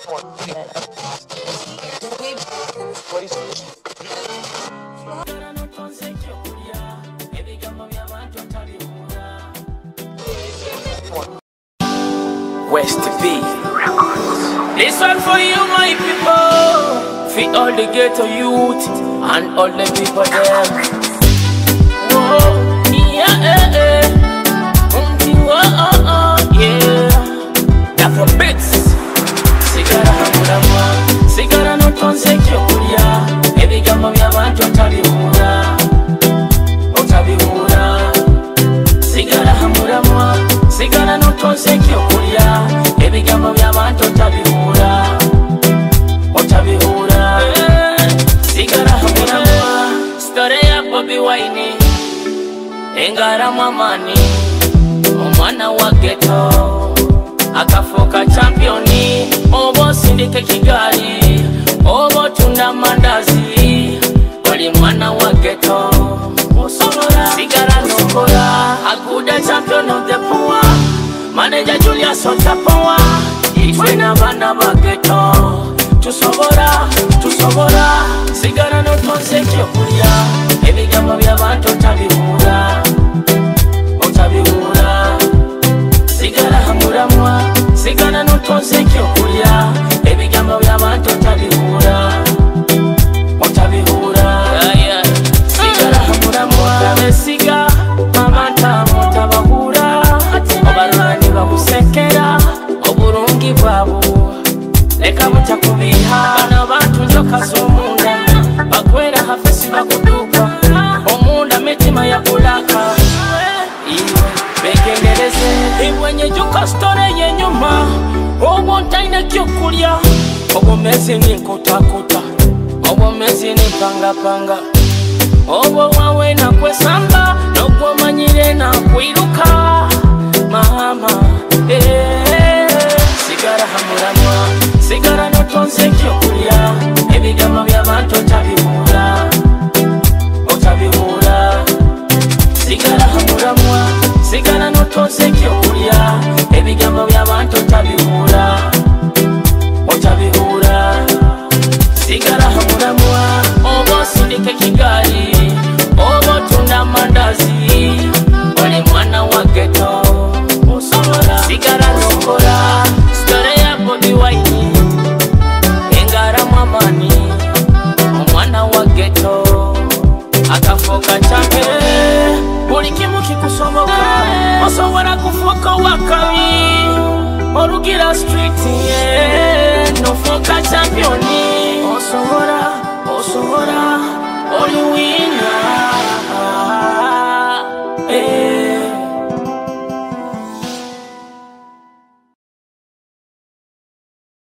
West B. This one for you, my people. Feed all the ghetto youth and all the people there. Whoa, yeah, yeah. That for bits. Sigara hamurama, sigara no tonse kyokulya. Ebigambo by'abantu otabihura, otabihura. Sigara hamurama, sigara no tonse kyokulya. Ebigambo by'abantu otabihura, otabihura. Sigara hamurama, story ya Bobi Wine. Engara mwamani, omwana wa ghetto. Akafoka championi, obo sindike Kigali, obo tunda mandazi. Wali mwana wa ghetto, Osola, sigara nokora. Akuda champion of the poor, manager Julius Otapoa. Itwena bana ba ghetto, tusobora, tusobora. Sigara no tonse kyokulya, ebigambo by'abantu otabihura, otabihura. Sigara hamuramwa, sigara no tonse kyokulya. Ebigambo by'abantu otabihura, otabihura. Sigara hamuramwa, besiga abantu mutabahura. Obalwanyi bakusekera obulungi bwabo, leka butya kubiha. Bano abantu njoka z'omunda, bakwera hafesi bakuduka. Omunda mitima ya kulaka, iwe begendereze. Iwenye juka story yenyuma, obo ntaina kyokulya. Obo mezi ni nkutakuta, obo mezi ni pangapanga. Obo wawe na kwesamba, nogwo manyire na kwiruka. Mama, sigara hamuramwa, sigara no tonse kyokulya. Ebigambo by'abantu otabihura, otabihura. Sigara hamuramwa, sigara no tonse kyokulya. Ebigambo by'abantu otabihura, otabihura. Sigara hamuramwa, obo sindike Kigali, obo tunda mandazi. Wali mwana wa ghetto, Osola, sigara nokora. Story ya Bobi Wine. Engara mwamani, omwana wa ghetto. Akafoka champe, buli kimu kikusoboka. Osobola kufoka wakabi, orugira street, yeah. Nofoka championi.